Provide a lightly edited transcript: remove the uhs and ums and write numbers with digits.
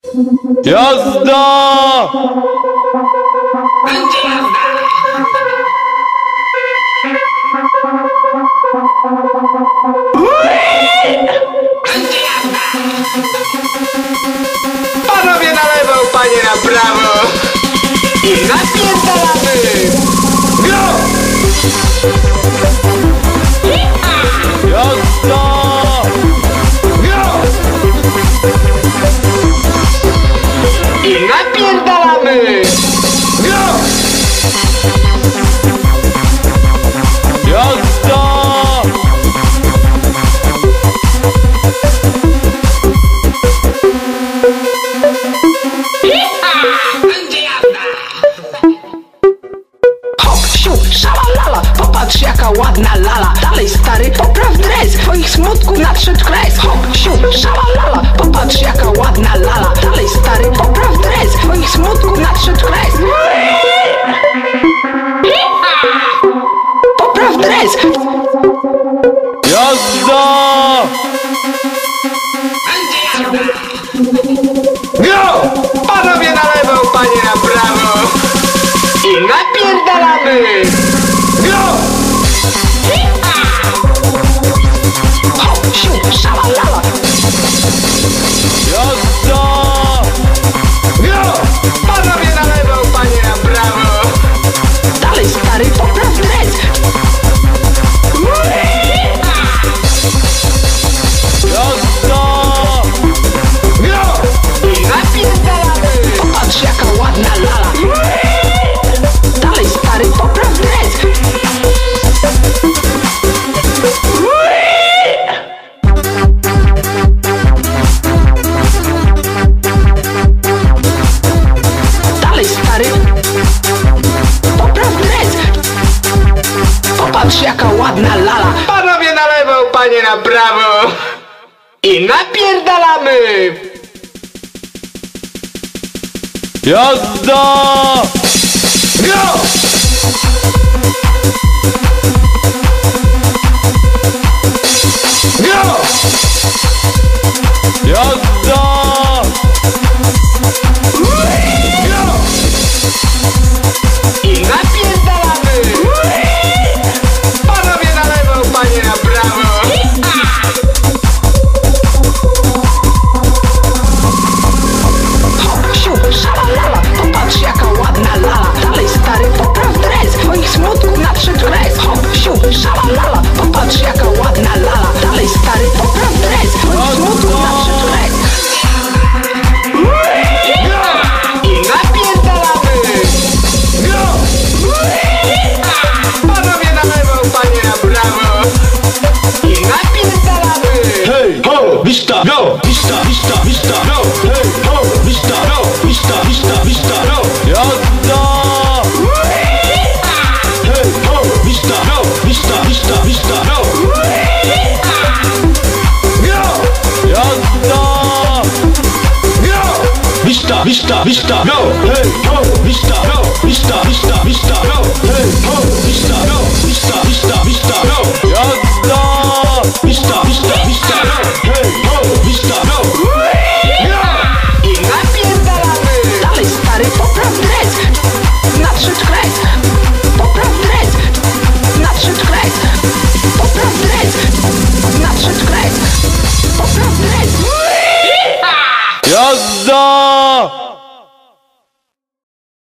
Jazda! Panowie na lewo, panie na prawo. I napierdalamy! Go! Jazda! Go! I napierdalamy! Go! Jazda! Hop, siup, szalala, popatrz jaka ładna lala. Dalej stary, popraw dres, twoich smutków nadszedł kres. Hop, siup, szalala, popatrz jaka ładna lala. Dalej stary, popraw dres, twoich smutków nadszedł kres. Popraw dres. Jazda! Go! Panowie na lewo, panie na prawo. I napierdalamy! Go! Hop, siup, szalala. Jazda! Go! Panowie na lewo, panie na prawo. Dalej stary, popraw dres. Jazda! Go! I napierdalamy! Popatrz jaka ładna lala. Dalej stary, popraw dres. Dalej stary, popraw dres. Popatrz jaka ładna lala. Panowie na lewo, panie na prawo. I napierdalamy! Jazda! Go! Go! Jazda! Go! I napierdalamy! Panowie na lewo, panie na prawo. Hop, siup, szalala, popatrz jaka ładna lala. Dalej stary, popraw dres, twoich smutków nadszedł kres. Hop, siup, szalala, popatrz jaka ładna lala. Dalej stary, popraw dres, twoich smutków nadszedł kres. I napierdalamy! Go! Panowie na lewo, panie na prawo. I napierdalamy! Hey ho, vista, go, vista, vista, vista, go. Hey ho, vista, go, vista, vista, vista, go. Jazda! Hey ho, vista, go, vista, vista, vista, go. Go! Jazda! Go! Vista, vista, vista, go. Hey ho, vista, go, vista, vista, vista, go. Hey ho, vista, go, vista, vista, vista, go. Jazda! Vista, vista, vista, go. Hey ho, vista, go. I napierdalamy! Dalej stary, popraw dres, nadszedł kres. Popraw dres, nadszedł kres. Popraw dres, nadszedł kres. Popraw dres. Jazda!